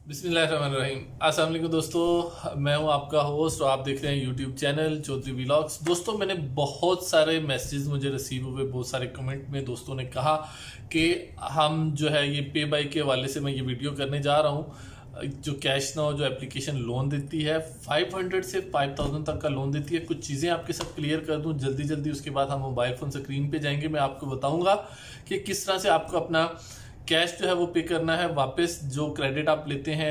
बिस्मिल्लाहिर्रहमानिर्रहीम। अस्सलाम वालेकुम दोस्तों, मैं हूं आपका होस्ट और आप देख रहे हैं यूट्यूब चैनल चौधरी व्लॉग्स। दोस्तों, मैंने बहुत सारे मैसेज मुझे रिसीव हुए, बहुत सारे कमेंट में दोस्तों ने कहा कि हम जो है ये पे बाई के हवाले से मैं ये वीडियो करने जा रहा हूं। जो कैश नाउ जो एप्लीकेशन लोन देती है 500 से 5000 तक का लोन देती है। कुछ चीज़ें आपके साथ क्लियर कर दूं जल्दी जल्दी, उसके बाद हम मोबाइल फ़ोन स्क्रीन पे जाएंगे। मैं आपको बताऊंगा कि किस तरह से आपको अपना कैश जो है वो पे करना है वापस। जो क्रेडिट आप लेते हैं,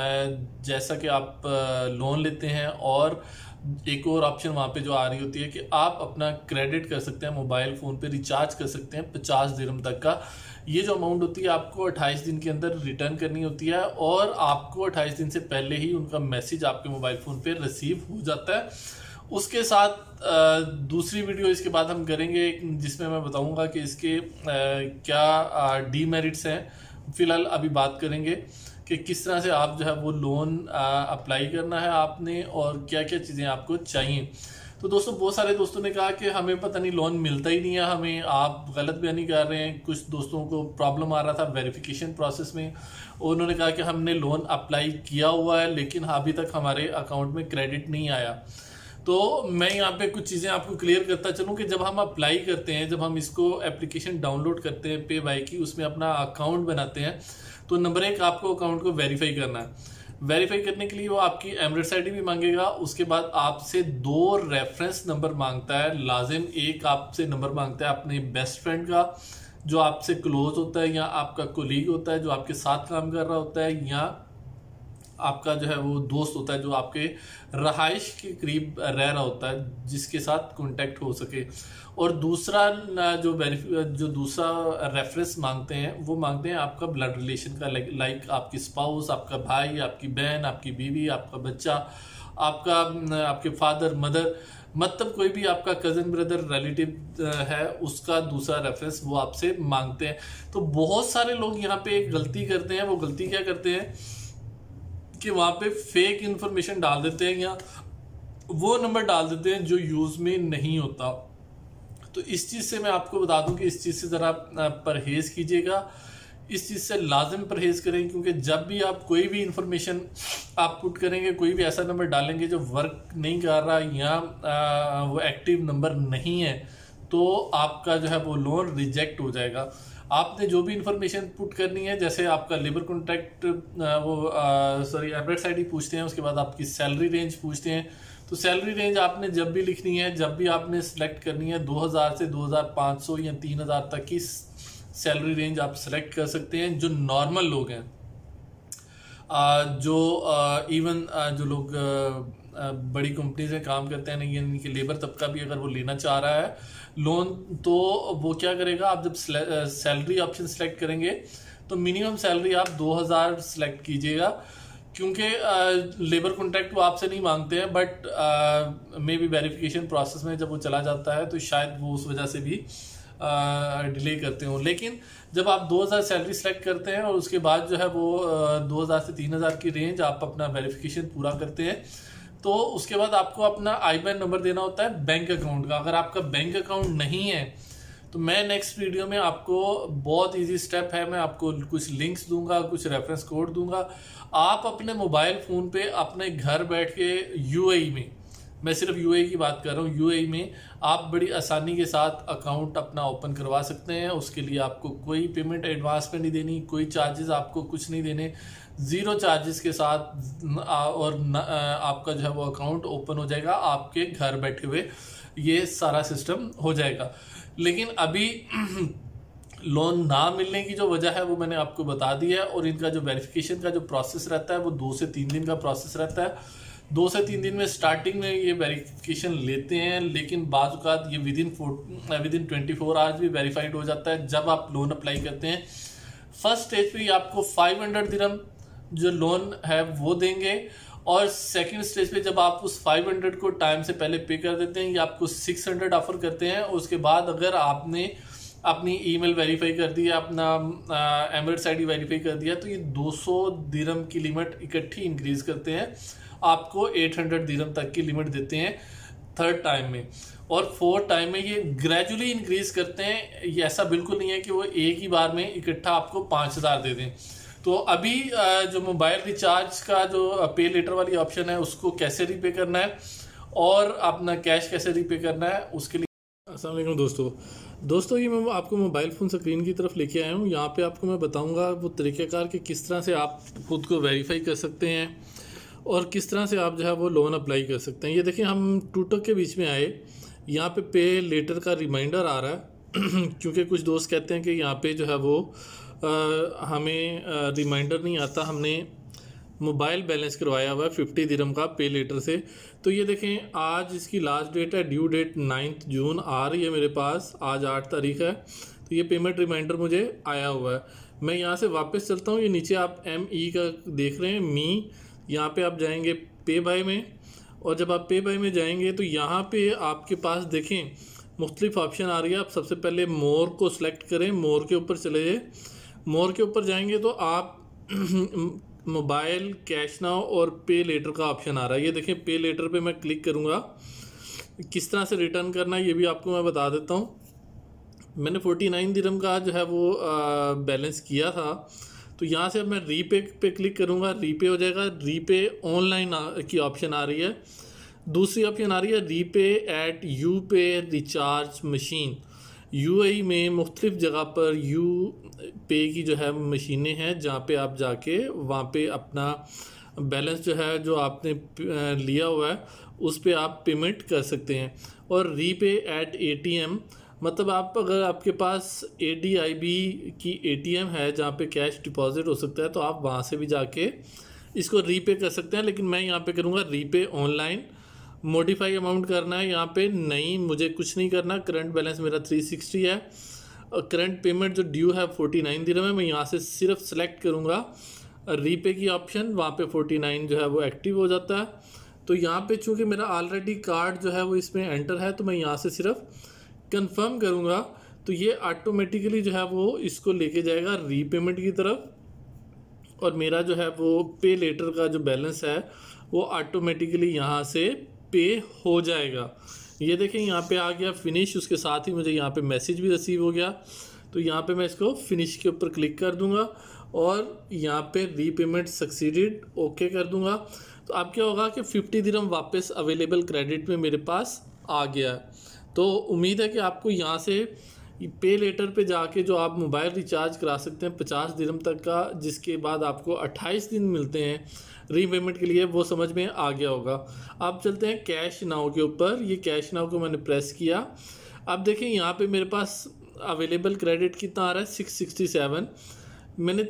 जैसा कि आप लोन लेते हैं, और एक और ऑप्शन वहाँ पे जो आ रही होती है कि आप अपना क्रेडिट कर सकते हैं, मोबाइल फ़ोन पे रिचार्ज कर सकते हैं 50 दिरहम तक का। ये जो अमाउंट होती है आपको 28 दिन के अंदर रिटर्न करनी होती है, और आपको 28 दिन से पहले ही उनका मैसेज आपके मोबाइल फ़ोन पे रिसीव हो जाता है। उसके साथ दूसरी वीडियो इसके बाद हम करेंगे जिसमें मैं बताऊंगा कि इसके क्या डीमेरिट्स हैं। फिलहाल अभी बात करेंगे कि किस तरह से आप जो है वो लोन अप्लाई करना है आपने, और क्या क्या चीज़ें आपको चाहिए। तो दोस्तों, बहुत सारे दोस्तों ने कहा कि हमें पता नहीं लोन मिलता ही नहीं है, हमें आप गलत बयानी कर रहे हैं। कुछ दोस्तों को प्रॉब्लम आ रहा था वेरिफिकेशन प्रोसेस में, उन्होंने कहा कि हमने लोन अप्लाई किया हुआ है लेकिन अभी तक हमारे अकाउंट में क्रेडिट नहीं आया। तो मैं यहाँ पे कुछ चीज़ें आपको क्लियर करता चलूँ कि जब हम अप्लाई करते हैं, जब हम इसको एप्लीकेशन डाउनलोड करते हैं पे बाई की, उसमें अपना अकाउंट बनाते हैं, तो नंबर एक आपको अकाउंट को वेरीफाई करना है। वेरीफाई करने के लिए वो आपकी एमरेट्स आईडी भी मांगेगा। उसके बाद आपसे 2 रेफरेंस नंबर मांगता है लाजिम। एक आपसे नंबर मांगता है अपने बेस्ट फ्रेंड का, जो आपसे क्लोज होता है, या आपका कोलीग होता है जो आपके साथ काम कर रहा होता है, या आपका जो है वो दोस्त होता है जो आपके रहाइश के करीब रह रहा होता है, जिसके साथ कांटेक्ट हो सके। और दूसरा जो दूसरा रेफरेंस मांगते हैं, वो मांगते हैं आपका ब्लड रिलेशन का, लाइक आपकी स्पाउस, आपका भाई, आपकी बहन, आपकी बीवी, आपका बच्चा, आपके फादर मदर, मतलब कोई भी आपका कजन ब्रदर रिलेटिव है, उसका दूसरा रेफरेंस वो आपसे मांगते हैं। तो बहुत सारे लोग यहाँ पे एक गलती करते हैं। वो गलती क्या करते हैं कि वहां पे फेक इंफॉर्मेशन डाल देते हैं, या वो नंबर डाल देते हैं जो यूज में नहीं होता। तो इस चीज से मैं आपको बता दूं कि इस चीज से जरा परहेज कीजिएगा। इस चीज से लाजिम परहेज करें, क्योंकि जब भी आप कोई भी इंफॉर्मेशन आप पुट करेंगे, कोई भी ऐसा नंबर डालेंगे जो वर्क नहीं कर रहा, या वो एक्टिव नंबर नहीं है, तो आपका जो है वो लोन रिजेक्ट हो जाएगा। आपने जो भी इंफॉर्मेशन पुट करनी है, जैसे आपका लेबर कॉन्ट्रैक्ट एमरेट्स आईडी पूछते हैं, उसके बाद आपकी सैलरी रेंज पूछते हैं। तो सैलरी रेंज आपने जब भी लिखनी है, जब भी आपने सिलेक्ट करनी है, 2000 से 2500 या 3000 तक की सैलरी रेंज आप सिलेक्ट कर सकते हैं। जो नॉर्मल लोग हैं, जो लोग बड़ी कंपनीज में काम करते हैं, यानी कि लेबर तबका भी अगर वो लेना चाह रहा है लोन, तो वो क्या करेगा, आप जब सैलरी ऑप्शन सेलेक्ट करेंगे तो मिनिमम सैलरी आप 2000 सेलेक्ट कीजिएगा। क्योंकि लेबर कॉन्ट्रैक्ट वो आपसे नहीं मांगते हैं, but maybe verification process में जब वो चला जाता है तो शायद वो उस वजह से भी डिले करते हो। लेकिन जब आप 2000 सैलरी सेलेक्ट करते हैं और उसके बाद जो है वो 2000 से 3000 की रेंज आप अपना वेरिफिकेशन पूरा करते हैं, तो उसके बाद आपको अपना IBAN नंबर देना होता है बैंक अकाउंट का। अगर आपका बैंक अकाउंट नहीं है तो मैं नेक्स्ट वीडियो में आपको बहुत इजी स्टेप है, मैं आपको कुछ लिंक्स दूंगा, कुछ रेफरेंस कोड दूंगा। आप अपने मोबाइल फ़ोन पे अपने घर बैठ के UAE में, मैं सिर्फ UAE की बात कर रहा हूँ, UAE में आप बड़ी आसानी के साथ अकाउंट अपना ओपन करवा सकते हैं। उसके लिए आपको कोई पेमेंट एडवांस में नहीं देनी, कोई चार्जेस आपको कुछ नहीं देने, 0 चार्जेस के साथ, और आपका जो है वो अकाउंट ओपन हो जाएगा आपके घर बैठे हुए। ये सारा सिस्टम हो जाएगा। लेकिन अभी लोन ना मिलने की जो वजह है वो मैंने आपको बता दी है, और इनका जो वेरिफिकेशन का जो प्रोसेस रहता है वो 2 से 3 दिन का प्रोसेस रहता है। 2 से 3 दिन में स्टार्टिंग में ये वेरिफिकेशन लेते हैं, लेकिन बाज़ औक़ात ये विदिन 24 आवर्स भी वेरीफाइड हो जाता है। जब आप लोन अप्लाई करते हैं, फर्स्ट स्टेज पे आपको 500 दिरहम जो लोन है वो देंगे, और सेकंड स्टेज पे जब आप उस 500 को टाइम से पहले पे कर देते हैं, ये आपको 600 ऑफर करते हैं। उसके बाद अगर आपने अपनी ईमेल वेरीफाई कर दी, अपना एमरेट्स आईडी वेरीफाई कर दिया, तो ये 200 दिरहम की लिमिट इकट्ठी इंक्रीज करते हैं, आपको 800 दिरहम तक की लिमिट देते हैं थर्ड टाइम में। और फोर्थ टाइम में ये ग्रेजुअली इंक्रीज करते हैं। ये ऐसा बिल्कुल नहीं है कि वो एक ही बार में इकट्ठा आपको 5000 दे दें। तो अभी जो मोबाइल रिचार्ज का जो पे लेटर वाली ऑप्शन है उसको कैसे रीपे करना है और अपना कैश कैसे रीपे करना है उसके लिए। अस्सलाम वालेकुम दोस्तों ये मैं आपको मोबाइल फ़ोन स्क्रीन की तरफ लेके आया हूँ। यहाँ पे आपको मैं बताऊँगा वो तरीक़ाकार कि किस तरह से आप खुद को वेरीफाई कर सकते हैं और किस तरह से आप जो है वो लोन अप्लाई कर सकते हैं। ये देखिए हम टूटक के बीच में आए, यहाँ पे लेटर का रिमाइंडर आ रहा है क्योंकि कुछ दोस्त कहते हैं कि यहाँ पे जो है वो हमें रिमाइंडर नहीं आता, हमने मोबाइल बैलेंस करवाया हुआ है 50 दिरहम का पे लेटर से। तो ये देखें आज इसकी लास्ट डेट है, ड्यू डेट 9 जून आ रही है मेरे पास, आज 8 तारीख है। तो ये पेमेंट रिमाइंडर मुझे आया हुआ है। मैं यहाँ से वापस चलता हूँ, ये नीचे आप ME का देख रहे हैं, मी, यहाँ पे आप जाएंगे पे बाय में, और जब आप पे बाय में जाएंगे तो यहाँ पे आपके पास देखें मुख्तलिफ ऑप्शन आ रही है। आप सबसे पहले मोर को सिलेक्ट करें, मोर के ऊपर चले जाए। मोर के ऊपर जाएंगे तो आप मोबाइल, कैश नाउ और पे लेटर का ऑप्शन आ रहा है। ये देखें पे लेटर पे मैं क्लिक करूँगा। किस तरह से रिटर्न करना है ये भी आपको मैं बता देता हूँ। मैंने 49 दिरहम का जो है वो बैलेंस किया था, तो यहाँ से अब मैं रीपे पे क्लिक करूँगा, रीपे हो जाएगा। रीपे ऑनलाइन की ऑप्शन आ रही है। दूसरी ऑप्शन आ रही है repay at UPay recharge machine. UAE में मुख्तलिफ जगह पर यू पे की जो है मशीनें हैं जहाँ पे आप जाके वहाँ पे अपना बैलेंस जो है जो आपने लिया हुआ है उस पे आप पेमेंट कर सकते हैं। और रीपे एट ATM मतलब आप अगर आपके पास ADIB की ATM है जहाँ पे कैश डिपॉजिट हो सकता है तो आप वहाँ से भी जाके इसको रीपे कर सकते हैं। लेकिन मैं यहाँ पे करूँगा रीपे ऑनलाइन। मॉडिफाई अमाउंट करना है यहाँ पे, नहीं मुझे कुछ नहीं करना। करंट बैलेंस मेरा 360 है और करंट पेमेंट जो ड्यू है 49 दिरहम है। मैं यहाँ से सिर्फ सेलेक्ट करूँगा रीपे की ऑप्शन, वहाँ पे 49 जो है वो एक्टिव हो जाता है। तो यहाँ पे चूँकि मेरा ऑलरेडी कार्ड जो है वो इसमें एंटर है तो मैं यहाँ से सिर्फ कंफर्म करूँगा तो ये ऑटोमेटिकली जो है वो इसको लेके जाएगा रीपेमेंट की तरफ और मेरा जो है वो पे लेटर का जो बैलेंस है वो ऑटोमेटिकली यहाँ से पे हो जाएगा। ये देखें यहाँ पे आ गया फिनिश, उसके साथ ही मुझे यहाँ पे मैसेज भी रिसीव हो गया। तो यहाँ पे मैं इसको फिनिश के ऊपर क्लिक कर दूँगा और यहाँ पे रीपेमेंट सक्सीडेड ओके कर दूँगा। तो अब क्या होगा कि 50 दिरहम वापस अवेलेबल क्रेडिट में मेरे पास आ गया। तो उम्मीद है कि आपको यहाँ से पे लेटर पे जाके जो आप मोबाइल रिचार्ज करा सकते हैं 50 दिरहम तक का, जिसके बाद आपको 28 दिन मिलते हैं रीपेमेंट के लिए, वो समझ में आ गया होगा। अब चलते हैं कैश नाउ के ऊपर। ये कैश नाउ को मैंने प्रेस किया। अब देखें यहाँ पे मेरे पास अवेलेबल क्रेडिट कितना आ रहा है 667। मैंने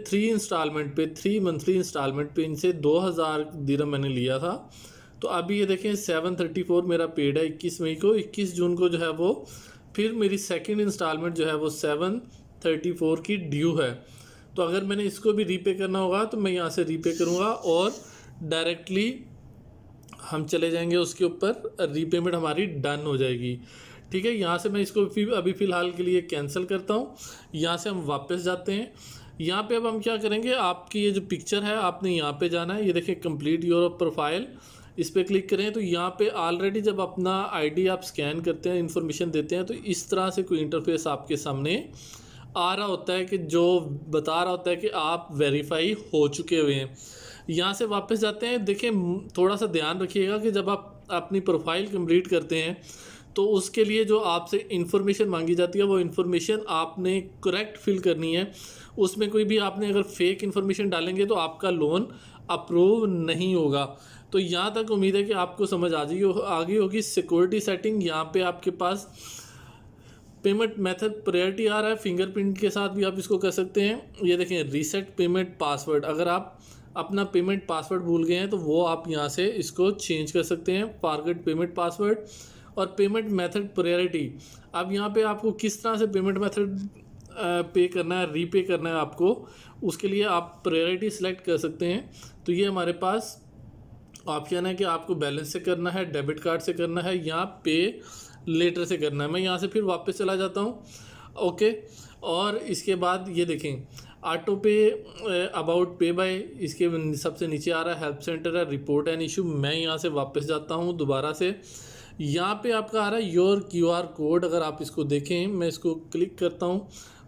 3 मंथली इंस्टॉलमेंट पे इनसे 2000 दिरहम मैंने लिया था। तो अभी ये देखें 734 मेरा पेड है 21 मई को। 21 जून को जो है वो फिर मेरी सेकंड इंस्टॉलमेंट जो है वो 734 की ड्यू है। तो अगर मैंने इसको भी रीपे करना होगा तो मैं यहाँ से रीपे करूँगा और डायरेक्टली हम चले जाएंगे उसके ऊपर, रीपेमेंट हमारी डन हो जाएगी। ठीक है, यहाँ से मैं इसको अभी फ़िलहाल के लिए कैंसिल करता हूँ। यहाँ से हम वापस जाते हैं। यहाँ पे अब हम क्या करेंगे, आपकी ये जो पिक्चर है आपने यहाँ पे जाना है। ये देखिए कंप्लीट योर प्रोफाइल, इस पर क्लिक करें तो यहाँ पे ऑलरेडी जब अपना ID आप स्कैन करते हैं, इन्फॉर्मेशन देते हैं, तो इस तरह से कोई इंटरफेस आपके सामने आ रहा होता है कि जो बता रहा होता है कि आप वेरीफाई हो चुके हुए हैं। यहाँ से वापस जाते हैं। देखें थोड़ा सा ध्यान रखिएगा कि जब आप अपनी प्रोफाइल कंप्लीट करते हैं तो उसके लिए जो आपसे इन्फॉर्मेशन मांगी जाती है वो इन्फॉर्मेशन आपने करेक्ट फिल करनी है। उसमें कोई भी आपने अगर फेक इन्फॉर्मेशन डालेंगे तो आपका लोन अप्रूव नहीं होगा। तो यहाँ तक उम्मीद है कि आपको समझ आ गई होगी। सिक्योरिटी सेटिंग, यहाँ पे आपके पास पेमेंट मेथड प्रायोरिटी आ रहा है, फिंगरप्रिंट के साथ भी आप इसको कर सकते हैं। ये देखें रीसेट पेमेंट पासवर्ड, अगर आप अपना पेमेंट पासवर्ड भूल गए हैं तो वो आप यहाँ से इसको चेंज कर सकते हैं, फॉरगेट पेमेंट पासवर्ड। और पेमेंट मेथड प्रायोरिटी, अब यहाँ पे आपको किस तरह से पेमेंट मेथड पे करना है, रीपे करना है आपको, उसके लिए आप प्रायोरिटी सेलेक्ट कर सकते हैं। तो ये हमारे पास ऑप्शन है कि आपको बैलेंस से करना है, डेबिट कार्ड से करना है या पे लेटर से करना है। मैं यहाँ से फिर वापस चला जाता हूँ। ओके, और इसके बाद ये देखें ऑटो पे अबाउट पे बाय, इसके सबसे नीचे आ रहा है हेल्प सेंटर है, रिपोर्ट एन इशू। मैं यहाँ से वापस जाता हूँ दोबारा से। यहाँ पे आपका आ रहा है योर QR कोड, अगर आप इसको देखें, मैं इसको क्लिक करता हूँ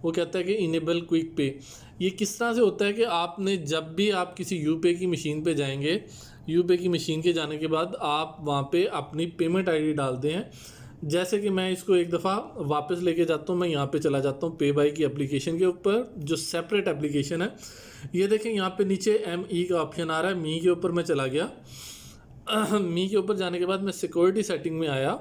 वो कहता है कि इनेबल क्विक पे। ये किस तरह से होता है कि आपने जब भी आप किसी यूपे की मशीन पे जाएंगे, यूपे की मशीन के जाने के बाद आप वहाँ पे अपनी पेमेंट आईडी डालते हैं। जैसे कि मैं इसको एक दफ़ा वापस लेके जाता हूँ, मैं यहाँ पे चला जाता हूँ पे बाई की एप्लीकेशन के ऊपर, जो सेपरेट एप्लीकेशन है। ये देखें यहाँ पे नीचे ME का ऑप्शन आ रहा है, मी के ऊपर मैं चला गया। मी के ऊपर जाने के बाद मैं सिक्योरिटी सेटिंग में आया,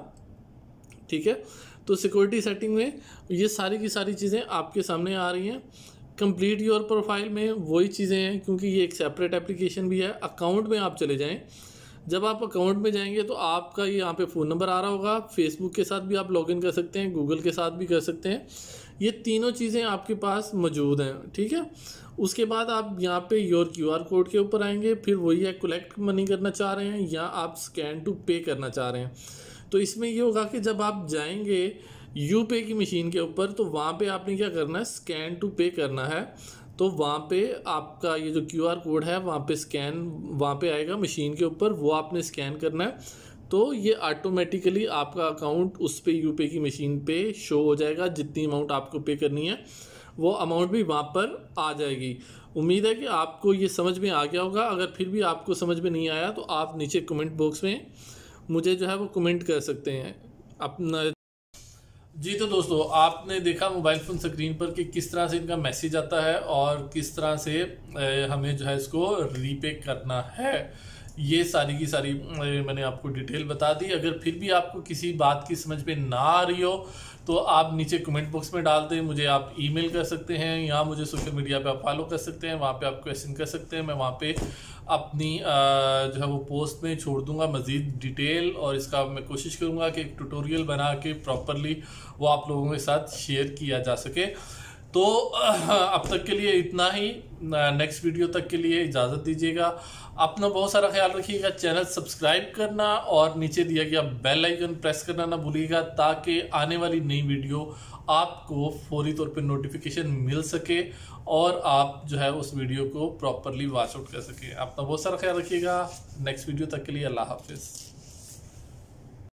ठीक है। तो सिक्योरिटी सेटिंग में ये सारी की सारी चीज़ें आपके सामने आ रही हैं। कंप्लीट योर प्रोफाइल में वही चीज़ें हैं, क्योंकि ये एक सेपरेट एप्लीकेशन भी है। अकाउंट में आप चले जाएं, जब आप अकाउंट में जाएंगे तो आपका ये यहाँ पे फ़ोन नंबर आ रहा होगा। फेसबुक के साथ भी आप लॉगिन कर सकते हैं, गूगल के साथ भी कर सकते हैं। ये तीनों चीज़ें आपके पास मौजूद हैं, ठीक है। उसके बाद आप यहाँ पे योर QR कोड के ऊपर आएंगे, फिर वही है कलेक्ट मनी करना चाह रहे हैं या आप स्कैन टू पे करना चाह रहे हैं। तो इसमें ये होगा कि जब आप जाएंगे यूपे की मशीन के ऊपर तो वहाँ पे आपने क्या करना है, स्कैन टू पे करना है। तो वहाँ पे आपका ये जो QR कोड है वहाँ पे स्कैन, वहाँ पे आएगा मशीन के ऊपर, वो आपने स्कैन करना है। तो ये ऑटोमेटिकली आपका अकाउंट उस पे यूपे की मशीन पे शो हो जाएगा। जितनी अमाउंट आपको पे करनी है वो अमाउंट भी वहाँ पर आ जाएगी। उम्मीद है कि आपको ये समझ में आ गया होगा। अगर फिर भी आपको समझ में नहीं आया तो आप नीचे कमेंट बॉक्स में मुझे जो है वो कमेंट कर सकते हैं अपना। जी तो दोस्तों, आपने देखा मोबाइल फ़ोन स्क्रीन पर कि किस तरह से इनका मैसेज आता है और किस तरह से हमें जो है इसको रीपे करना है। ये सारी की सारी मैंने आपको डिटेल बता दी। अगर फिर भी आपको किसी बात की समझ में ना आ रही हो तो आप नीचे कमेंट बॉक्स में डाल दें, मुझे आप ईमेल कर सकते हैं या मुझे सोशल मीडिया पे आप फॉलो कर सकते हैं। वहाँ पे आप क्वेश्चन कर सकते हैं, मैं वहाँ पे अपनी जो है वो पोस्ट में छोड़ दूंगा मज़ीद डिटेल, और इसका मैं कोशिश करूँगा कि एक ट्यूटोरियल बना के प्रॉपरली वो आप लोगों के साथ शेयर किया जा सके। तो अब तक के लिए इतना ही। नेक्स्ट वीडियो तक के लिए इजाज़त दीजिएगा। अपना बहुत सारा ख्याल रखिएगा। चैनल सब्सक्राइब करना और नीचे दिया गया बेल आइकन प्रेस करना ना भूलिएगा, ताकि आने वाली नई वीडियो आपको फौरी तौर पे नोटिफिकेशन मिल सके और आप जो है उस वीडियो को प्रॉपरली वॉच आउट कर सके। अपना बहुत सारा ख्याल रखिएगा। नेक्स्ट वीडियो तक के लिए अल्लाह हाफिज़।